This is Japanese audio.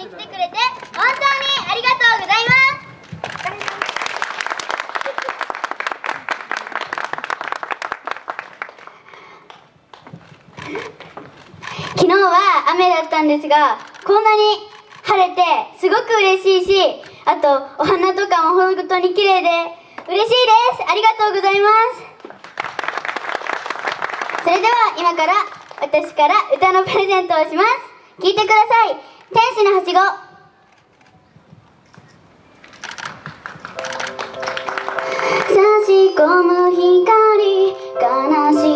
に来てくれて本当にありがとうございます。昨日は雨だったんですが、こんなに晴れてすごく嬉しいし、あとお花とかも本当に綺麗で嬉しいです。ありがとうございます。それでは今から私から歌のプレゼントをします。聴いてください。天使のはしご。差し込む光、悲しい